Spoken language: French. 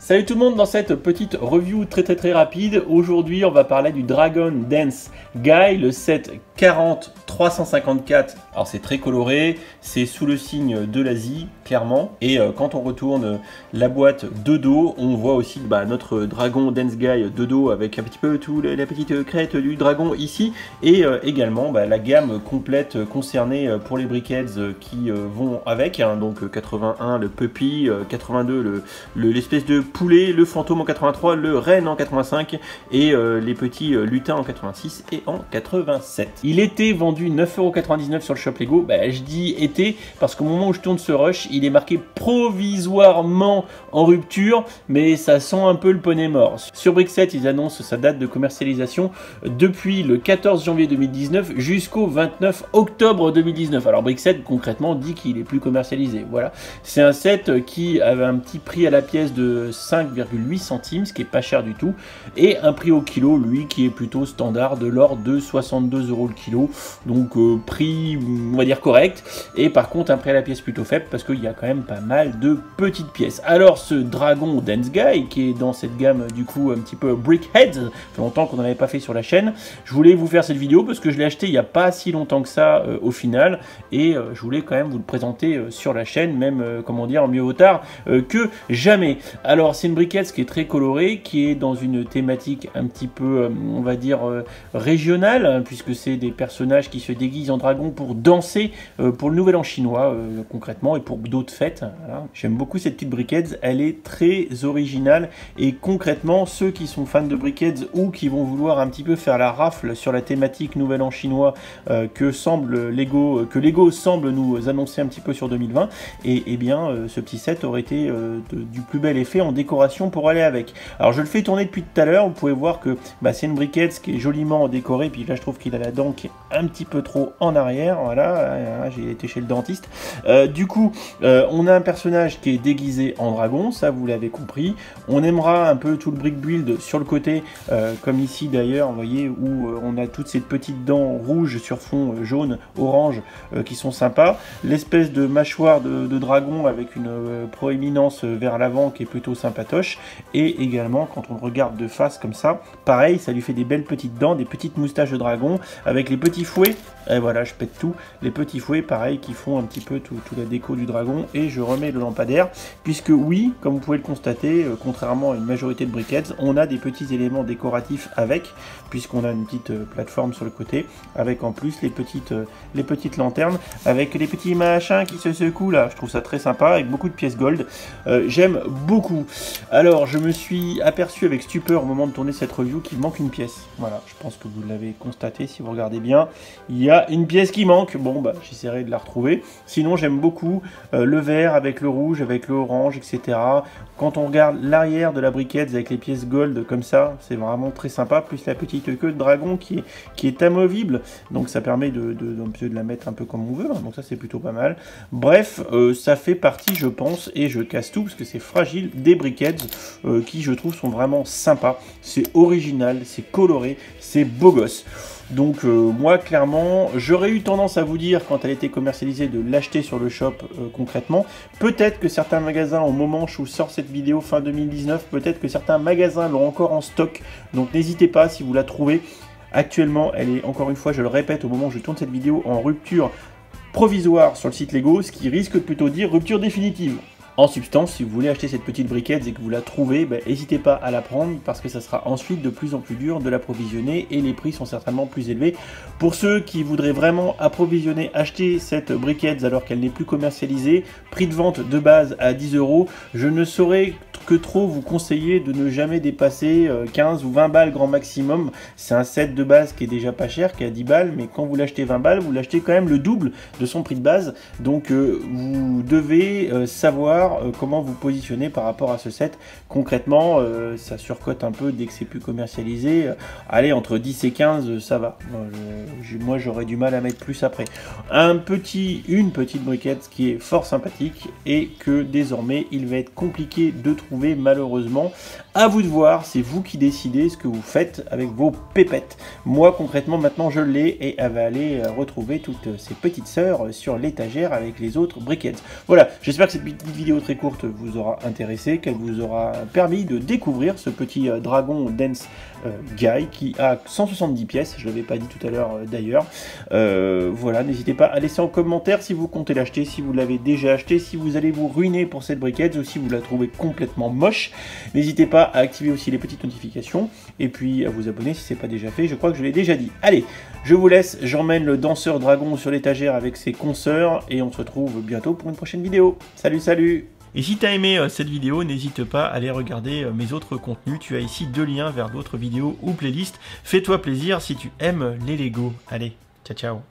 Salut tout le monde, dans cette petite review très rapide, aujourd'hui on va parler du Dragon Dance Guy, le set 40 354. Alors c'est très coloré, c'est sous le signe de l'Asie, clairement. Et quand on retourne la boîte de dos, on voit aussi notre Dragon Dance Guy de dos avec un petit peu tout la petite crête du dragon ici. Et également la gamme complète concernée pour les briquettes qui vont avec. Hein, donc 81 le Puppy, 82 l'espèce de poulet, le fantôme en 83, le renne en 85 et les petits lutins en 86 et en 87. Il était vendu 9,99 € sur le shop Lego. Je dis été parce qu'au moment où je tourne ce rush, il est marqué provisoirement en rupture, mais ça sent un peu le poney mort. Sur Brickset, ils annoncent sa date de commercialisation depuis le 14 janvier 2019 jusqu'au 29 octobre 2019. Alors Brickset concrètement dit qu'il est plus commercialisé. Voilà, c'est un set qui avait un petit prix à la pièce de 5,8 centimes, ce qui est pas cher du tout, et un prix au kilo, lui, qui est plutôt standard, de l'ordre de 62 € le kilo. Donc prix, on va dire correct, et par contre un prix à la pièce plutôt faible parce qu'il y a quand même pas mal de petites pièces. Alors ce Dragon Dance Guy qui est dans cette gamme du coup un petit peu Brickheads, ça fait longtemps qu'on n'en avait pas fait sur la chaîne, je voulais vous faire cette vidéo parce que je l'ai acheté il n'y a pas si longtemps que ça au final, et je voulais quand même vous le présenter sur la chaîne, même comment dire, mieux vaut tard que jamais. Alors c'est une briquette qui est très colorée, qui est dans une thématique un petit peu on va dire régionale, hein, puisque c'est des personnages qui se déguisent en dragon pour danser pour le Nouvel An chinois concrètement, et pour d'autres fêtes. Voilà. J'aime beaucoup cette petite briquette, elle est très originale, et concrètement ceux qui sont fans de briquettes ou qui vont vouloir un petit peu faire la rafle sur la thématique Nouvel An chinois que Lego semble nous annoncer un petit peu sur 2020, et bien ce petit set aurait été du plus bel effet en décoration pour aller avec. Alors je le fais tourner depuis tout à l'heure, vous pouvez voir que c'est une briquette qui est joliment décorée, puis là je trouve qu'il a la dent qui est un petit peu trop en arrière, voilà, j'ai été chez le dentiste. Du coup on a un personnage qui est déguisé en dragon, ça vous l'avez compris. On aimera un peu tout le brick build sur le côté, comme ici d'ailleurs, vous voyez, où on a toutes ces petites dents rouges sur fond jaune, orange, qui sont sympas. L'espèce de mâchoire de dragon avec une proéminence vers l'avant qui est plutôt sympatoche, et également quand on le regarde de face comme ça, pareil, ça lui fait des belles petites dents, des petites moustaches de dragon avec les petits fouets, et voilà, je pète tout, les petits fouets pareil qui font un petit peu tout la déco du dragon. Et je remets le lampadaire, puisque oui, comme vous pouvez le constater, contrairement à une majorité de briquettes, on a des petits éléments décoratifs avec, puisqu'on a une petite plateforme sur le côté, avec en plus les petites lanternes, avec les petits machins qui se secouent là, je trouve ça très sympa, avec beaucoup de pièces gold. J'aime beaucoup. Alors je me suis aperçu avec stupeur au moment de tourner cette review qu'il manque une pièce. Voilà, je pense que vous l'avez constaté si vous regardez bien, il y a une pièce qui manque. Bon j'essaierai de la retrouver. Sinon j'aime beaucoup le vert avec le rouge, avec le orange, etc. Quand on regarde l'arrière de la briquette avec les pièces gold comme ça, c'est vraiment très sympa, plus la petite queue de dragon qui est amovible, donc ça permet de la mettre un peu comme on veut, donc ça c'est plutôt pas mal. Bref, ça fait partie, je pense, et je casse tout parce que c'est fragile, des briquettes qui je trouve sont vraiment sympas. C'est original, c'est coloré, c'est beau gosse. Donc moi clairement j'aurais eu tendance à vous dire quand elle était commercialisée de l'acheter sur le shop concrètement. Peut-être que certains magasins, au moment où je sors cette vidéo fin 2019, peut-être que certains magasins l'ont encore en stock, donc n'hésitez pas si vous la trouvez. Actuellement elle est, encore une fois je le répète, au moment où je tourne cette vidéo, en rupture provisoire sur le site Lego, ce qui risque de plutôt dire rupture définitive. En substance, si vous voulez acheter cette petite briquette et que vous la trouvez, n'hésitez pas à la prendre parce que ça sera ensuite de plus en plus dur de l'approvisionner et les prix sont certainement plus élevés. Pour ceux qui voudraient vraiment approvisionner, acheter cette briquette alors qu'elle n'est plus commercialisée, prix de vente de base à 10 €, je ne saurais que trop vous conseiller de ne jamais dépasser 15 ou 20 balles grand maximum. C'est un set de base qui est déjà pas cher, qui est à 10 balles, mais quand vous l'achetez 20 balles, vous l'achetez quand même le double de son prix de base. Donc vous devez savoir comment vous positionner par rapport à ce set. Concrètement, ça surcote un peu dès que c'est plus commercialisé. Allez, entre 10 et 15, ça va. Moi, j'aurais du mal à mettre plus après. Une petite briquette qui est fort sympathique et que désormais, il va être compliqué de trouver malheureusement. À vous de voir, c'est vous qui décidez ce que vous faites avec vos pépettes. Moi, concrètement, maintenant, je l'ai et elle va aller retrouver toutes ses petites sœurs sur l'étagère avec les autres briquettes. Voilà, j'espère que cette petite vidéo très courte vous aura intéressé, qu'elle vous aura permis de découvrir ce petit dragon Dance Guy qui a 170 pièces, je ne l'avais pas dit tout à l'heure d'ailleurs. Voilà, n'hésitez pas à laisser en commentaire si vous comptez l'acheter, si vous l'avez déjà acheté, si vous allez vous ruiner pour cette briquette ou si vous la trouvez complètement moche. N'hésitez pas à activer aussi les petites notifications et puis à vous abonner si ce n'est pas déjà fait, je crois que je l'ai déjà dit. Allez, je vous laisse, j'emmène le danseur dragon sur l'étagère avec ses consoeurs et on se retrouve bientôt pour une prochaine vidéo. Salut, salut! Et si tu as aimé cette vidéo, n'hésite pas à aller regarder mes autres contenus. Tu as ici 2 liens vers d'autres vidéos ou playlists. Fais-toi plaisir si tu aimes les Lego. Allez, ciao ciao!